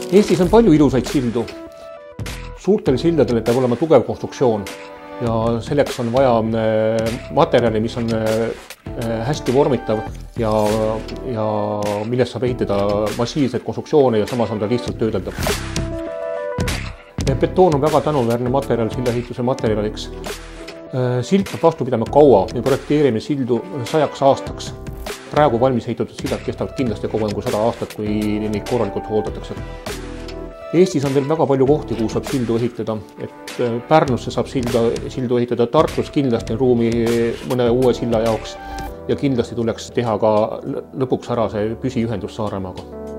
Eestis on palju ilusaid sildu. Suurtel sildadel peab olema tugev konstruktsioon ja selleks on vaja materjali, mis on hästi vormitav ja millest saab ehitada massiivseid konstruktsioone ja samas on ta lihtsalt töödeldav. Betoon on väga tänuväärne materjal sillaehituse materjaliks. Sild peab vastu pidama kaua, me projekteerime sildu 100 aastaks. Praegu valmis ehitatud sildad kestavad kindlasti kauem kui 100 aastat, kui neid korralikult hooldatakse. Eestis on veel väga palju kohti, kuhu saab sildu ehitada. Pärnusse saab sildu ehitada, Tartus kindlasti on ruumi mõne uue silla jaoks ja kindlasti tuleks teha ka lõpuks ära see püsiühendus Saaremaaga.